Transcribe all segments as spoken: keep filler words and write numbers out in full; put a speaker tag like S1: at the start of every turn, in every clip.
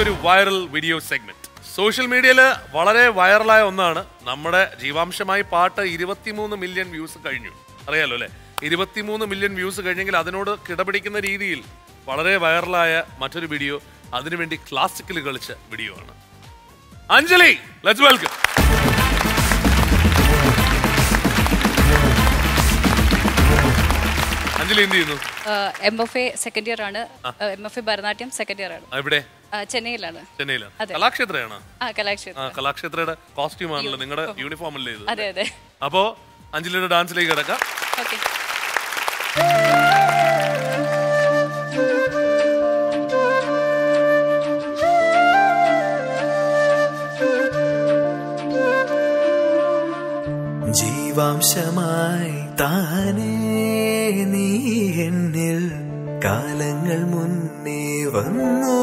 S1: പുതിയൊരു viral video segment. Social മീഡിയയിൽ വളരെ വൈറലായ ഒന്നാണ്. നമ്മുടെ ജീവാംശമായി പാട്ട് ഇരുപത്തിമൂന്ന് മില്യൺ വ്യൂസ് കഴിഞ്ഞു. അറിയാലോ അല്ലെ? ഇരുപത്തിമൂന്ന് മില്യൺ വ്യൂസ് കഴിഞ്ഞെങ്കിൽ അതിനോട് കിടപിടിക്കുന്ന രീതിയിൽ വളരെ വൈറലായ മറ്റൊരു വീഡിയോ, അതിനുവേണ്ടി ക്ലാസിക്കൽ കളിച്ച വീഡിയോ ആണ്. Anjali, let's welcome. അഞ്ജലി എന്ത് ചെയ്യുന്നു?
S2: M F A second year ആണ്. M F A Bharatanatyam second year ആണ്.
S1: എവിടെ?
S2: ചെന്നൈയിലാണ്.
S1: ചെന്നൈയിലാണ്. കലാക്ഷേത്രയാണ്. കലാക്ഷേത്രയുടെ കോസ്റ്റ്യൂം ആണല്ലോ നിങ്ങളുടെ യൂണിഫോം അല്ലേ ഇത്?
S2: അതെ അതെ.
S1: അപ്പോ അഞ്ജലിയുടെ ഡാൻസിലേക്ക് കിടക്കാം.
S2: ഓക്കെ.
S3: ജീവാംശമായി താനേ നീ എന്നിൽ കാലങ്ങൾ മുന്നേ വന്നു.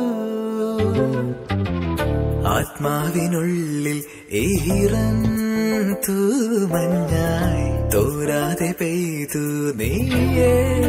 S3: ആത്മാവിനുള്ളിൽ ഈറൻ തൂമഞ്ഞായി തോരാതെ പെയ്തു നീയേ.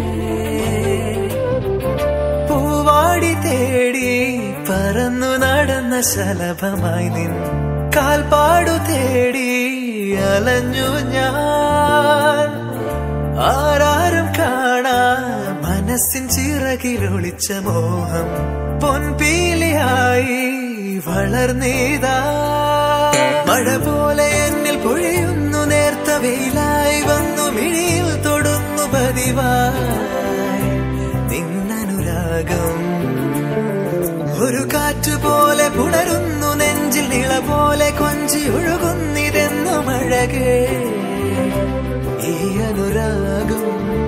S3: പൂവാടി തേടി പറന്നു നടന്ന ശലഭമായി നിൻ കാൽപ്പാടു തേടി അലഞ്ഞു ഞാൻ. ആരാരും കാണാ മനസ്സിൻ ചിറകിലൊളിച്ച മോഹം പൊൻപീലിയായി വളർന്നീതാ. മഴ പോലെ എന്നിൽ പൊഴിയുന്നു, നേർത്ത വെയിലായി വന്നു മിഴിയിൽ തൊടുന്നു പതിവായി നിന്നനുരാഗം. ഒരു കാറ്റുപോലെ പുണരുന്നു നെഞ്ചിൽ, നിള പോലെ കൊഞ്ചി ഒഴുകുന്നിരുന്നു മഴകേ ഈ അനുരാഗം.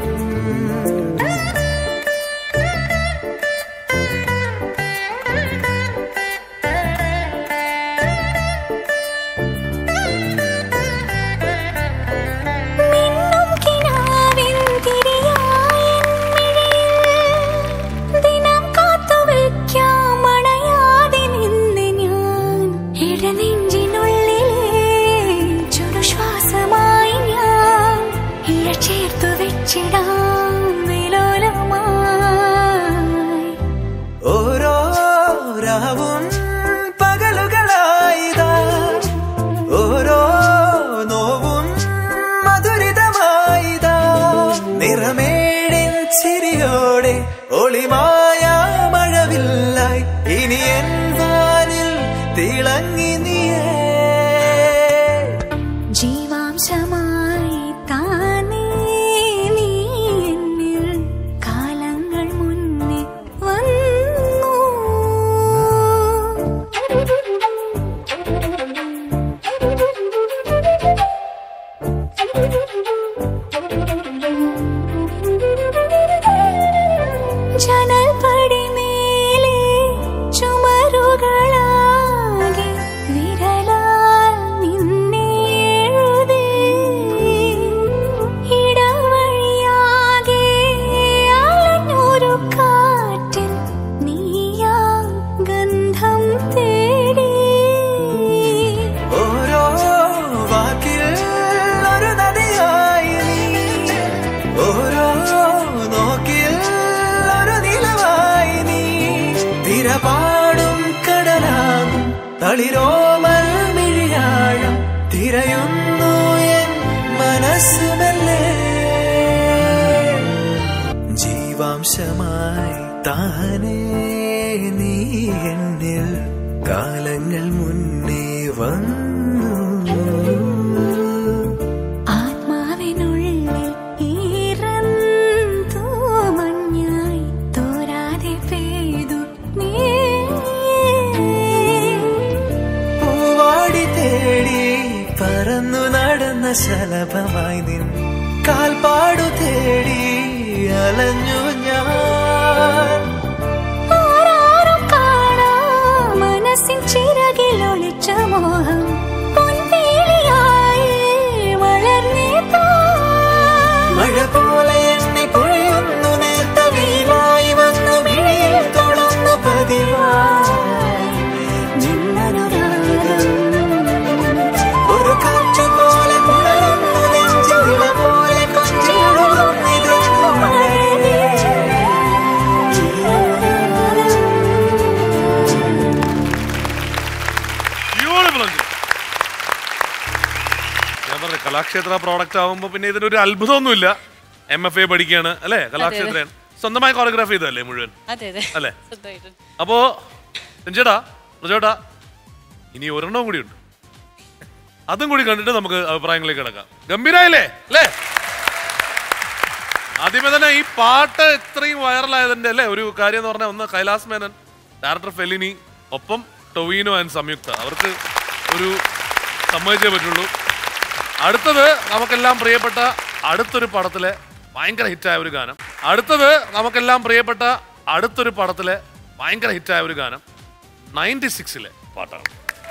S3: ഓരോ രാവും പകലുകളായിതാ, ഓരോ നോവും മധുരിതമായിതാ. നിറമേടിൻ ചിരിയോടെ ഒളിമായ മഴവില്ലായി ഇനി എൻ വാനിൽ തിളങ്ങി നീയേ.
S4: ജീവാംശമായി താനേ നീ എന്നിൽ കാലങ്ങൾ മുന്നേ വന്നു. ജനൽ പടിമേലെ ചുമരുകളാകെ വിരലാൽ നിന്നെ എഴുതി. ഇടവഴിയാകെ അലഞ്ഞൊരു കാറ്റിൽ നീയാ ഗന്ധം തേടി.
S3: ഓരോ വാക്കിൽ ഒരു നദിയായി നീ, ഓരോ നോക്കിൽ ഒരു നിലവായി നീ. തിരപാടും കടലാകും തളിരോമൽ മിഴിയാഴം തിരയുന്നു എൻ മനസ്സുമല്ലേ. ജീവാംശമായി താനേ നീ എന്നിൽ കാലങ്ങൾ മുന്നേ വന്നു.
S4: ആത്മാവിനുള്ളിൽ ഈറൻ തൂമഞ്ഞായി തോരാതെ പെയ്തു നീ.
S3: പൂവാടി തേടി പറന്നു നടന്ന ശലഭമായി നിൻ കാൽപ്പാടു തേടി അലഞ്ഞു ഞാൻ.
S4: ആരാരും കാണാ മനസ്സിൻ ചിറകിലൊളിച്ച മോഹം പൊൻപീലിയായി വളർന്നീതാ.
S3: മഴ പോലെ എന്നെ പൊഴിയുന്നു, നേർത്ത വെയിലായി വന്നു മിഴിയിൽ തൊടുന്നു പതിവായി നിന്നനുരാഗം. ഒരു കാറ്റുപോലെ പുണരുന്നു നെഞ്ചിൽ,
S1: കലാക്ഷേത്ര പ്രോഡക്റ്റ് ആവുമ്പോൾ പിന്നെ ഇതിനൊരു അത്ഭുതമൊന്നുമില്ല. എം എഫ് എ പഠിക്കുകയാണ് അല്ലേ, കലാക്ഷേത്രൻ സ്വന്തമായി കോറിയോഗ്രാഫി ചെയ്തല്ലേ മുഴുവൻ അല്ലേ? അപ്പോ രഞ്ജേട്ടാ പ്രജോട്ടാ ഇനി ഒരെണ്ണം കൂടി ഉണ്ട്, അതും കൂടി കണ്ടിട്ട് നമുക്ക് അഭിപ്രായങ്ങളിലേക്ക് കിടക്കാം. ഗംഭീരായില്ലേ അല്ലേ? ആദ്യമേ തന്നെ ഈ പാട്ട് ഇത്രയും വൈറലായതിന്റെ അല്ലേ ഒരു കാര്യം എന്ന് പറഞ്ഞാൽ ഒന്ന് കൈലാസ് മേനൻ, ഡയറക്ടർ ഫെലിനി, ഒപ്പം ടൊവീനോ ആൻഡ് സംയുക്ത, അവർക്ക് ഒരു സമ്മതിച്ചേ പറ്റുള്ളൂ. അടുത്തത് നമുക്കെല്ലാം പ്രിയപ്പെട്ട അടുത്തൊരു പടത്തിലെ ഭയങ്കര ഹിറ്റായ ഒരു ഗാനം അടുത്തത് നമുക്കെല്ലാം പ്രിയപ്പെട്ട അടുത്തൊരു പടത്തിലെ ഭയങ്കര ഹിറ്റായ ഒരു ഗാനം നയൻറ്റി സിക്സിലെ പാട്ടാണ്.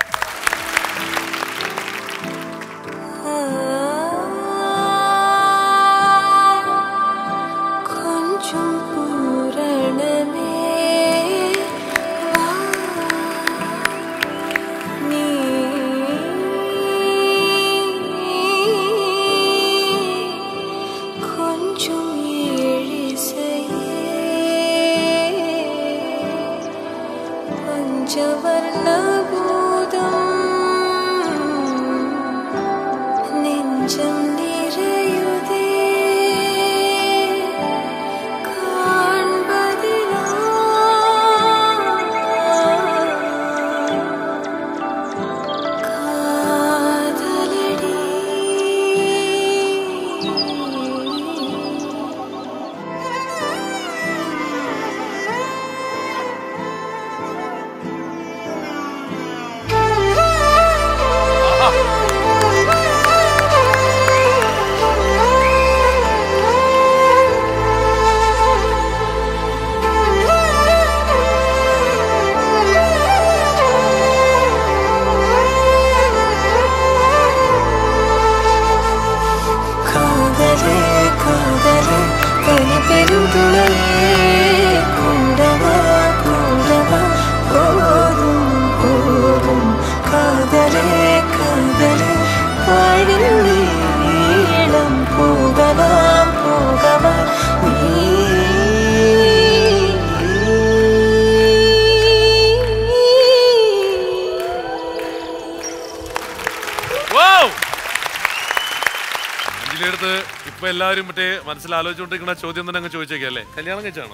S1: ഇപ്പൊ എല്ലാവരും മറ്റേ മനസ്സിൽ ആലോചിച്ചുകൊണ്ടിരിക്കുന്ന ചോദ്യം തന്നെ അങ്ങ് ചോദിച്ചേക്കല്ലേ, കല്യാണം കഴിച്ചാണോ?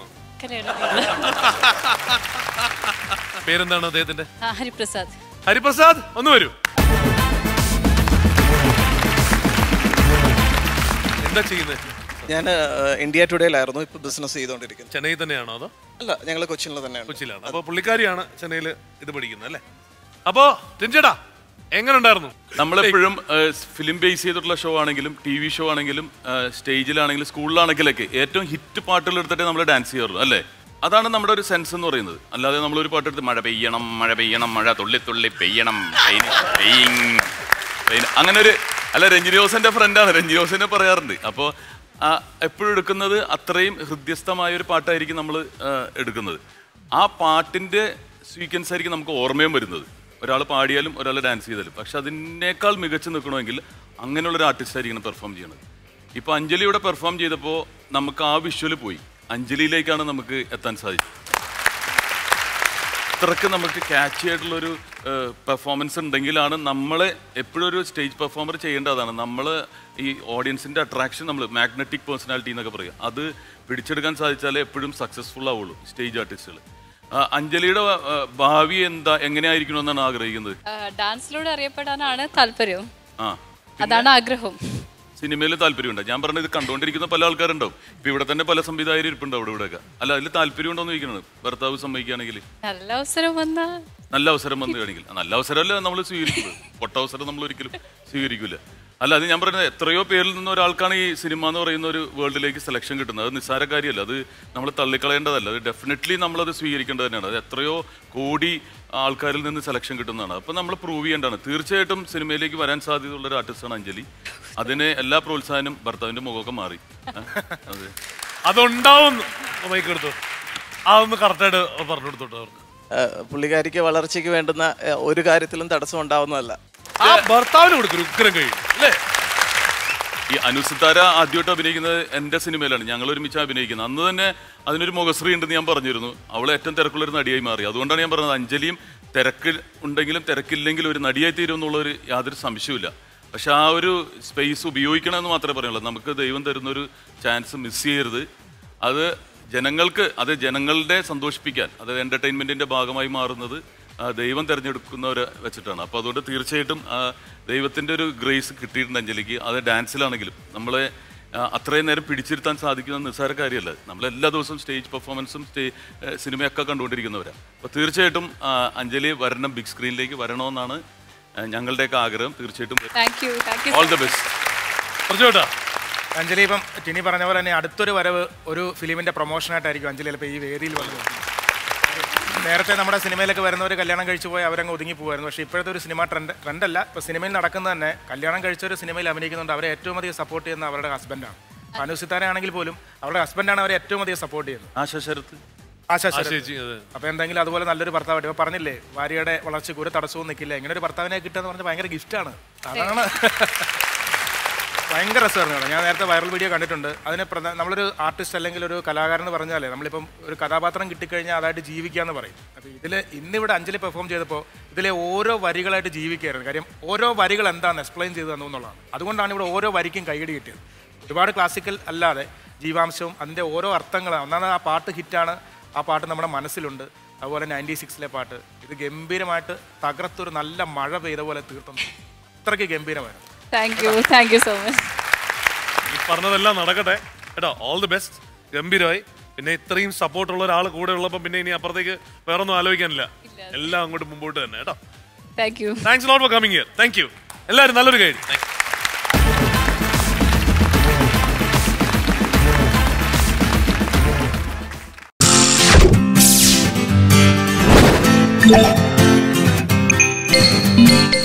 S1: പേരെന്താണ് അദ്ദേഹത്തിന്റെ?
S2: ഹരിപ്രസാദ്.
S1: ഹരിപ്രസാദ് ഒന്ന് വരൂ. എന്താ ചെയ്യുന്നത്?
S5: ഞാൻ ഇന്ത്യ ടുഡേയിലായിരുന്നു, ഇപ്പൊ ബിസിനസ് ചെയ്തുകൊണ്ടിരിക്കുന്നത്.
S1: ചെന്നൈ തന്നെയാണോ അതോ?
S5: അല്ല, ഞങ്ങൾ കൊച്ചിയിൽ തന്നെയാണ്.
S1: കൊച്ചിയിലാണ്. അപ്പൊ പുള്ളിക്കാരിയാണ് ചെന്നൈയിൽ ഇത് പഠിക്കുന്നത് അല്ലേ? അപ്പോ രഞ്ജേട്ടാ എങ്ങനെ ഉണ്ടായിരുന്നു?
S6: നമ്മളെപ്പോഴും ഫിലിം ബേസ് ചെയ്തിട്ടുള്ള ഷോ ആണെങ്കിലും ടി വി ഷോ ആണെങ്കിലും സ്റ്റേജിലാണെങ്കിലും സ്കൂളിലാണെങ്കിലൊക്കെ ഏറ്റവും ഹിറ്റ് പാട്ടുകൾ എടുത്തിട്ടേ നമ്മൾ ഡാൻസ് ചെയ്യാറുള്ളൂ അല്ലേ? അതാണ് നമ്മുടെ ഒരു സെൻസ് എന്ന് പറയുന്നത്. അല്ലാതെ നമ്മളൊരു പാട്ടെടുത്ത് മഴ പെയ്യണം മഴ പെയ്യണം മഴ തുള്ളി തുള്ളി പെയ്യണം അങ്ങനെ ഒരു അല്ല. രഞ്ജിനിയോസിന്റെ ഫ്രണ്ടാണ്, രഞ്ജിനിയോസിനെ പറയാറുണ്ട്. അപ്പോൾ എപ്പോഴും എടുക്കുന്നത് അത്രയും ഹൃദ്യസ്ഥമായ ഒരു പാട്ടായിരിക്കും നമ്മൾ എടുക്കുന്നത്. ആ പാട്ടിൻ്റെ സീക്വൻസ് ആയിരിക്കും നമുക്ക് ഓർമ്മയും വരുന്നത്. ഒരാൾ പാടിയാലും ഒരാൾ ഡാൻസ് ചെയ്താലും. പക്ഷെ അതിനേക്കാൾ മികച്ച് നിൽക്കണമെങ്കിൽ അങ്ങനെയുള്ളൊരു ആർട്ടിസ്റ്റ് ആയിരിക്കണം പെർഫോം ചെയ്യണത്. ഇപ്പോൾ അഞ്ജലി ഇവിടെ പെർഫോം ചെയ്തപ്പോൾ നമുക്ക് ആ വിഷ്വല് പോയി അഞ്ജലിയിലേക്കാണ് നമുക്ക് എത്താൻ സാധിച്ചത്. അത്രയ്ക്ക് നമുക്ക് ക്യാച്ചി ആയിട്ടുള്ളൊരു പെർഫോമൻസ് ഉണ്ടെങ്കിലാണ് നമ്മളെ എപ്പോഴും ഒരു സ്റ്റേജ് പെർഫോമർ ചെയ്യേണ്ടതാണ്. നമ്മൾ ഈ ഓഡിയൻസിൻ്റെ അട്രാക്ഷൻ, നമ്മൾ മാഗ്നറ്റിക് പേഴ്സണാലിറ്റി എന്നൊക്കെ പറയുക, അത് പിടിച്ചെടുക്കാൻ സാധിച്ചാലേ എപ്പോഴും സക്സസ്ഫുൾ ആവുള്ളൂ സ്റ്റേജ് ആർട്ടിസ്റ്റുകൾ. അഞ്ജലിയുടെ ഭാവി എന്താ, എങ്ങനെയായിരിക്കണം എന്നാണ് ആഗ്രഹിക്കുന്നത്?
S2: ഡാൻസിലൂടെ അറിയപ്പെടാനാണ് താല്പര്യം. ആ, അതാണ് ആഗ്രഹം.
S6: സിനിമയിൽ താല്പര്യമുണ്ടോ? ഞാൻ പറഞ്ഞത് ഇത് കണ്ടുകൊണ്ടിരിക്കുന്ന പല ആൾക്കാരുണ്ടാവും. ഇപ്പൊ ഇവിടെ തന്നെ പല സംവിധായകരും ഇരിപ്പുണ്ടാവും ഇവിടെ ഇവിടെയൊക്കെ. അല്ല, അതിൽ താല്പര്യം ഉണ്ടോന്ന് ചോദിക്കുന്നത്. ഭർത്താവ് സമ്മതിക്കുകയാണെങ്കിൽ
S2: നല്ല അവസരം വന്നാ
S6: നല്ല അവസരം വന്നു കാണെങ്കിൽ നല്ല അവസരമല്ല നമ്മൾ സ്വീകരിക്കുന്നത്. പൊട്ട അവസരം നമ്മൾ ഒരിക്കലും സ്വീകരിക്കില്ല. അല്ല, അത് ഞാൻ പറയുന്നത് എത്രയോ പേരിൽ നിന്ന് ഒരാൾക്കാണ് ഈ സിനിമ എന്ന് പറയുന്ന ഒരു വേൾഡിലേക്ക് സെലക്ഷൻ കിട്ടുന്നത്. അത് നിസ്സാര കാര്യമല്ല, അത് നമ്മൾ തള്ളിക്കളയേണ്ടതല്ല. അത് ഡെഫിനറ്റ്ലി നമ്മളത് സ്വീകരിക്കേണ്ടത് തന്നെയാണ്. അത് എത്രയോ കോടി ആൾക്കാരിൽ നിന്ന് സെലക്ഷൻ കിട്ടുന്നതാണ്. അപ്പം നമ്മൾ പ്രൂവ് ചെയ്യേണ്ടതാണ്. തീർച്ചയായിട്ടും സിനിമയിലേക്ക് വരാൻ സാധ്യതയുള്ള ഒരു ആർട്ടിസ്റ്റാണ് അഞ്ജലി. അതിന് എല്ലാ പ്രോത്സാഹനം ഭർത്താവിൻ്റെ മുഖമൊക്കെ മാറി. അതെ,
S1: അതുണ്ടാവും. മൈക്കെടുത്തു അതൊന്ന് കറക്റ്റായിട്ട് പറഞ്ഞു കൊടുത്തോട്ടോ അവർക്ക്.
S5: പുള്ളിക്കാരിക്ക് വളർച്ചയ്ക്ക് വേണ്ടുന്ന ഒരു കാര്യത്തിലും തടസ്സം ഉണ്ടാവുന്നതല്ല.
S1: ആ ഭർത്താവിന് കൊടുക്കും ഉഗ്രം കഴിയും അല്ലേ?
S6: ഈ അനുസിത്താര ആദ്യമായിട്ട് അഭിനയിക്കുന്നത് എൻ്റെ സിനിമയിലാണ്. ഞങ്ങൾ ഒരുമിച്ച് അഭിനയിക്കുന്നത്. അന്ന് തന്നെ അതിനൊരു മുഖശ്രീ ഉണ്ടെന്ന് ഞാൻ പറഞ്ഞിരുന്നു. അവൾ ഏറ്റവും തിരക്കുള്ളൊരു നടിയായി മാറി. അതുകൊണ്ടാണ് ഞാൻ പറഞ്ഞത് അഞ്ജലിയും തിരക്ക് ഉണ്ടെങ്കിലും തിരക്കില്ലെങ്കിലും ഒരു നടിയായി തീരും എന്നുള്ളൊരു യാതൊരു സംശയമില്ല. പക്ഷെ ആ ഒരു സ്പേസ് ഉപയോഗിക്കണമെന്ന് മാത്രമേ പറയുള്ളൂ. നമുക്ക് ദൈവം തരുന്നൊരു ചാൻസ് മിസ് ചെയ്യരുത്. അത് ജനങ്ങൾക്ക്, അത് ജനങ്ങളുടെ സന്തോഷിപ്പിക്കാൻ, അത് എൻ്റർടൈൻമെൻറ്റിൻ്റെ ഭാഗമായി മാറുന്നത് ദൈവം തിരഞ്ഞെടുക്കുന്നവരെ വെച്ചിട്ടാണ്. അപ്പോൾ അതുകൊണ്ട് തീർച്ചയായിട്ടും ദൈവത്തിൻ്റെ ഒരു ഗ്രേസ് കിട്ടിയിട്ടുണ്ട് അഞ്ജലിക്ക്. അത് ഡാൻസിലാണെങ്കിലും നമ്മളെ അത്രയും നേരം പിടിച്ചിരുത്താൻ സാധിക്കുന്ന നിസ്സാര കാര്യമല്ല. നമ്മളെല്ലാ ദിവസവും സ്റ്റേജ് പെർഫോമൻസും സ്റ്റേ സിനിമയൊക്കെ കണ്ടുകൊണ്ടിരിക്കുന്നവരാണ്. അപ്പോൾ തീർച്ചയായിട്ടും അഞ്ജലി വരണം, ബിഗ് സ്ക്രീനിലേക്ക് വരണമെന്നാണ് ഞങ്ങളുടെയൊക്കെ ആഗ്രഹം. തീർച്ചയായിട്ടും ഓൾ ദ ബെസ്റ്റ്.
S1: പറഞ്ഞോട്ടാ
S7: അഞ്ജലി ഇപ്പം ടിനി പറഞ്ഞ പോലെ തന്നെ അടുത്തൊരു വരവ് ഒരു ഫിലിമിൻ്റെ പ്രൊമോഷനായിട്ടായിരിക്കും അഞ്ജലി ചിലപ്പോൾ ഈ വേദിയിൽ വന്നത്. നേരത്തെ നമ്മുടെ സിനിമയിലൊക്കെ വരുന്നവർ കല്യാണം കഴിച്ചു പോയി അവരങ്ങ് ഒതുങ്ങി പോകുമായിരുന്നു. പക്ഷേ ഇപ്പോഴത്തെ ഒരു സിനിമ ട്രെൻഡ് ട്രെൻഡല്ല ഇപ്പോൾ സിനിമയിൽ നടക്കുന്നത് തന്നെ കല്യാണം കഴിച്ചൊരു സിനിമയിൽ അഭിനയിക്കുന്നുണ്ട്. അവരെ ഏറ്റവും അധികം സപ്പോർട്ട് ചെയ്യുന്ന അവരുടെ ഹസ്ബൻഡാണ്. അനു സിത്താര ആണെങ്കിൽ പോലും അവരുടെ ഹസ്ബൻഡാണ് അവരെ ഏറ്റവും അധികം സപ്പോർട്ട് ചെയ്യുന്നത്.
S6: ആശാ ശരത്ത്
S7: ആശാ ശരത്ത്. അപ്പോൾ എന്തെങ്കിലും അതുപോലെ നല്ലൊരു ഭർത്താവായിട്ട് ഇപ്പോൾ പറഞ്ഞില്ലേ, ഭാര്യയുടെ വളർച്ചയ്ക്ക് ഒരു തടസ്സവും നിൽക്കില്ല, ഇങ്ങനെ ഒരു ഭർത്താവിനെ കിട്ടുക എന്ന് പറഞ്ഞാൽ ഭയങ്കര ഗിഫ്റ്റാണ്. അതാണ് ഭയങ്കര രസമായിരുന്നു. ഞാൻ നേരത്തെ വൈറൽ വീഡിയോ കണ്ടിട്ടുണ്ട്. അതിന് പ്രധാന നമ്മളൊരു ആർട്ടിസ്റ്റ് അല്ലെങ്കിൽ ഒരു കലാകാരൻ എന്ന് പറഞ്ഞാലേ നമ്മളിപ്പം ഒരു കഥാപാത്രം കിട്ടിക്കഴിഞ്ഞാൽ അതായിട്ട് ജീവിക്കുക എന്ന് പറയും. അപ്പോൾ ഇതിൽ ഇന്നിവിടെ അഞ്ജലി പെർഫോം ചെയ്തപ്പോൾ ഇതിലെ ഓരോ വരികളായിട്ട് ജീവിക്കുകയായിരുന്നു. കാര്യം ഓരോ വരികൾ എന്താണെന്ന് എക്സ്പ്ലെയിൻ ചെയ്തു തന്നു എന്നുള്ളതാണ്. അതുകൊണ്ടാണ് ഇവിടെ ഓരോ വരിക്കും കൈയടി കിട്ടിയത്. ഒരുപാട് ക്ലാസിക്കൽ അല്ലാതെ ജീവാംശവും അതിൻ്റെ ഓരോ അർത്ഥങ്ങളാണ്. ഒന്നാമത് ആ പാട്ട് ഹിറ്റാണ്, ആ പാട്ട് നമ്മുടെ മനസ്സിലുണ്ട്. അതുപോലെ നയൻറ്റി സിക്സിലെ പാട്ട് ഇത് ഗംഭീരമായിട്ട് തകർത്തൊരു നല്ല മഴ പെയ്ത പോലെ തീർത്തുന്നു. അത്രയ്ക്ക് ഗംഭീരമായിരുന്നു.
S2: Thank you thank you so much.
S1: ഈ പറഞ്ഞതെല്ലാം നടക്കട്ടെ കേട്ടോ. All the best. ഗംഭീരമായി. പിന്നെ ഇത്രയും സപ്പോർട്ടുള്ള ഒരാൾ കൂടെ ഉള്ളപ്പോൾ പിന്നെ ഇനി അപ്പുറത്തേക്ക് വേറൊന്നും ആലോചിക്കാനില്ല. എല്ലാം അങ്ങോട്ട് മുമ്പോട്ട് തന്നെ കേട്ടോ.
S2: Thank you.
S1: Thanks lot for coming here. Thank you. എല്ലാവരും നല്ലൊരു ഗൈഡ്. Thank you.